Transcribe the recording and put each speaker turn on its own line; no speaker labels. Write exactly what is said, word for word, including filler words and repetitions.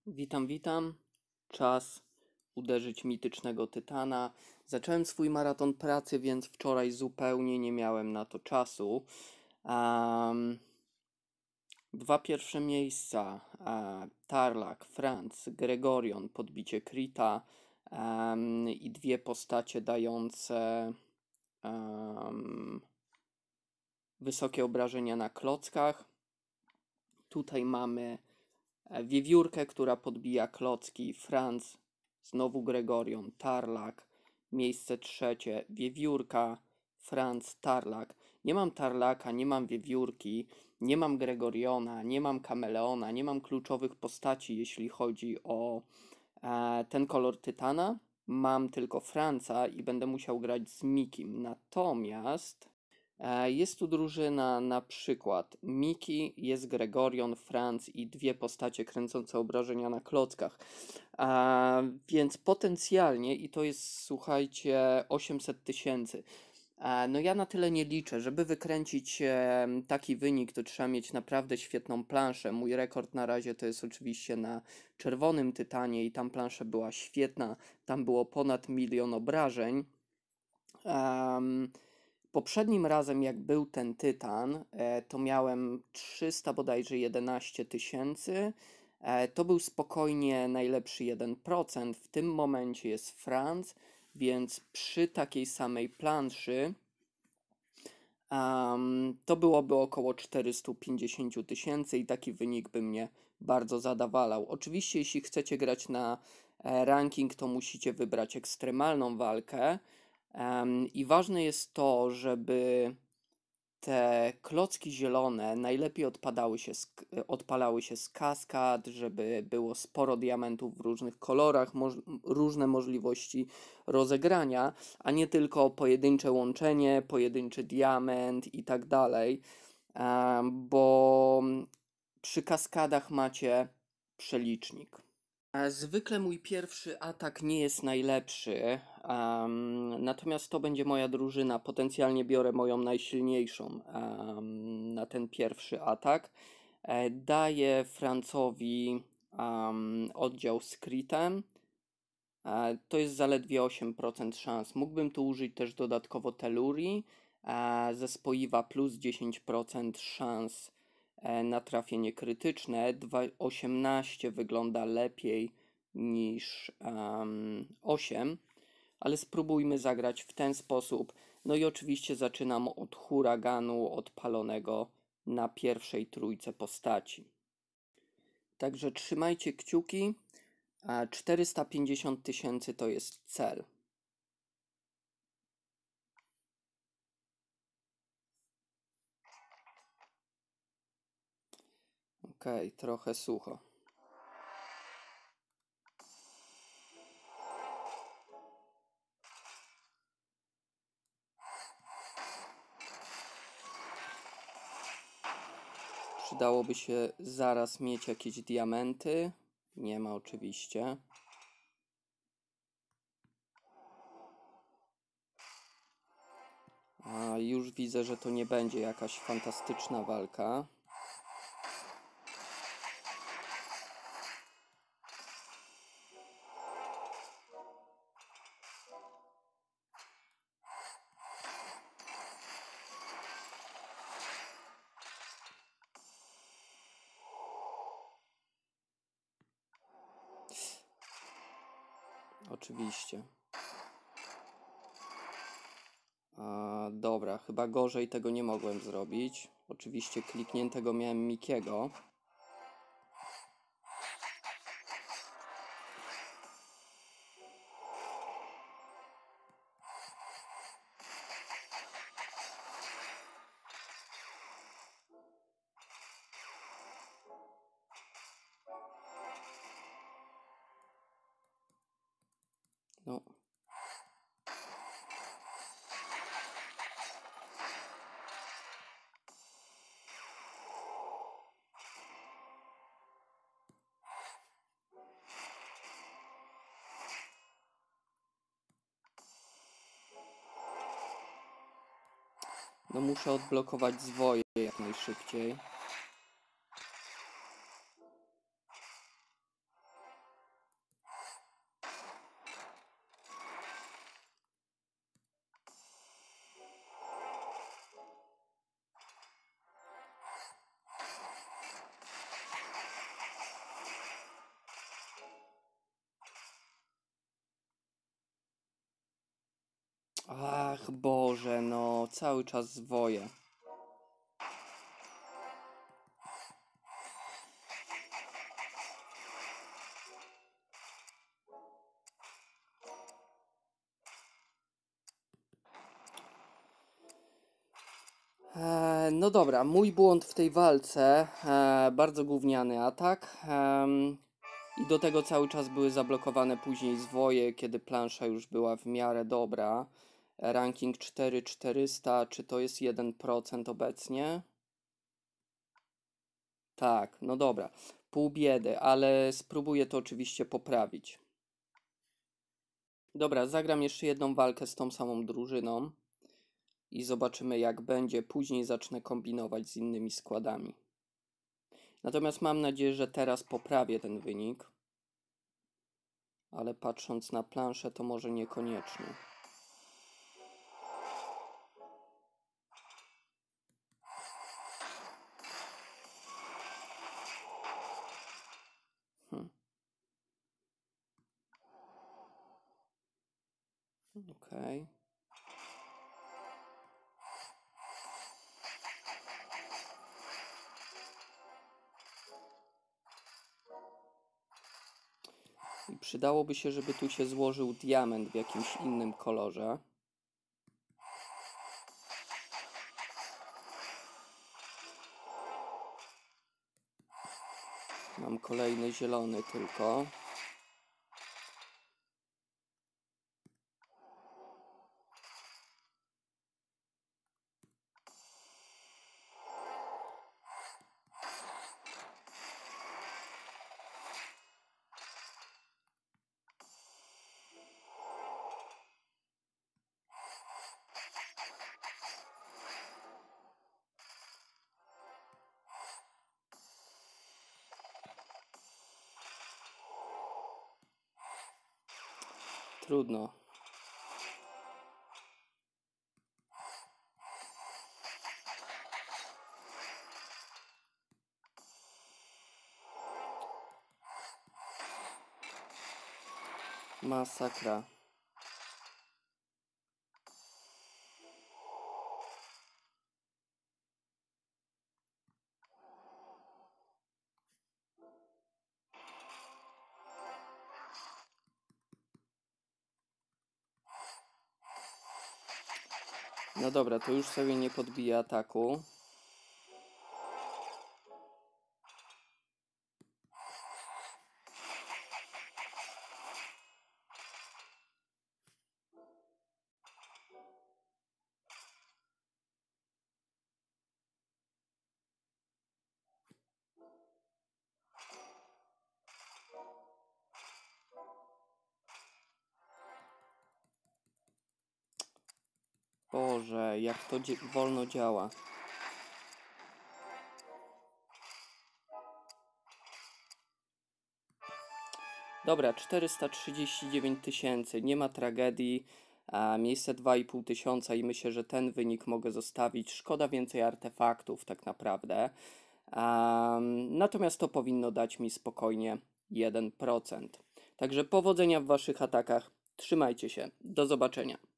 Witam, witam. Czas uderzyć mitycznego tytana. Zacząłem swój maraton pracy, więc wczoraj zupełnie nie miałem na to czasu. Um, dwa pierwsze miejsca. Um, Tarlak, Franz, Gregorion, podbicie Krita um, i dwie postacie dające um, wysokie obrażenia na klockach. Tutaj mamy wiewiórkę, która podbija klocki, Franz, znowu Gregorion, Tarlak, miejsce trzecie, wiewiórka, Franz, Tarlak. Nie mam Tarlaka, nie mam wiewiórki, nie mam Gregoriona, nie mam Kameleona, nie mam kluczowych postaci, jeśli chodzi o e, ten kolor Tytana. Mam tylko Franza i będę musiał grać z Mikim. Natomiast jest tu drużyna, na przykład Miki, jest Gregorion, Franz i dwie postacie kręcące obrażenia na klockach. A, więc potencjalnie, i to jest, słuchajcie, osiemset tysięcy. No ja na tyle nie liczę. Żeby wykręcić e, taki wynik, to trzeba mieć naprawdę świetną planszę. Mój rekord na razie to jest oczywiście na czerwonym Tytanie i tam plansza była świetna. Tam było ponad milion obrażeń. Um, Poprzednim razem, jak był ten Tytan, e, to miałem trzysta bodajże jedenaście tysięcy. E, to był spokojnie najlepszy jeden procent. W tym momencie jest Franz, więc przy takiej samej planszy um, to byłoby około czterysta pięćdziesiąt tysięcy i taki wynik by mnie bardzo zadowalał. Oczywiście, jeśli chcecie grać na e, ranking, to musicie wybrać ekstremalną walkę. Um, I ważne jest to, żeby te klocki zielone najlepiej odpadały się z, odpalały się z kaskad, żeby było sporo diamentów w różnych kolorach, moż, różne możliwości rozegrania, a nie tylko pojedyncze łączenie, pojedynczy diament i tak dalej, um, bo przy kaskadach macie przelicznik. Zwykle mój pierwszy atak nie jest najlepszy, um, natomiast to będzie moja drużyna. Potencjalnie biorę moją najsilniejszą um, na ten pierwszy atak. E, daję Francowi um, oddział z Critem. E, to jest zaledwie osiem procent szans. Mógłbym tu użyć też dodatkowo Telurii e, ze spoiwa plus dziesięć procent szans na trafienie krytyczne. osiemnaście wygląda lepiej niż um, osiem, ale spróbujmy zagrać w ten sposób. No i oczywiście zaczynam od huraganu odpalonego na pierwszej trójce postaci. Także trzymajcie kciuki. czterysta pięćdziesiąt tysięcy to jest cel. Okej, okay, trochę sucho. Przydałoby się zaraz mieć jakieś diamenty. Nie ma oczywiście. A już widzę, że to nie będzie jakaś fantastyczna walka. Oczywiście. A, dobra, chyba gorzej tego nie mogłem zrobić. Oczywiście klikniętego miałem Mikiego. No. No muszę odblokować zwoje jak najszybciej. Ach Boże, no cały czas zwoje. E, no dobra, mój błąd w tej walce, e, bardzo gówniany atak. em, I do tego cały czas były zablokowane później zwoje, kiedy plansza już była w miarę dobra. E, Ranking cztery tysiące czterysta, czy to jest jeden procent obecnie? Tak, no dobra, pół biedy, ale spróbuję to oczywiście poprawić. Dobra, zagram jeszcze jedną walkę z tą samą drużyną i zobaczymy jak będzie. Później zacznę kombinować z innymi składami. Natomiast mam nadzieję, że teraz poprawię ten wynik. Ale patrząc na planszę, to może niekoniecznie. Hmm. Okej. Okay. I przydałoby się, żeby tu się złożył diament w jakimś innym kolorze. Mam kolejny zielony tylko. Trudno. Masakra. No dobra, to już sobie nie podbije ataku. Boże, jak to wolno działa. Dobra, czterysta trzydzieści dziewięć tysięcy, nie ma tragedii. A miejsce dwa i pół tysiąca i myślę, że ten wynik mogę zostawić. Szkoda więcej artefaktów tak naprawdę. Um, natomiast to powinno dać mi spokojnie jeden procent. Także powodzenia w waszych atakach. Trzymajcie się. Do zobaczenia.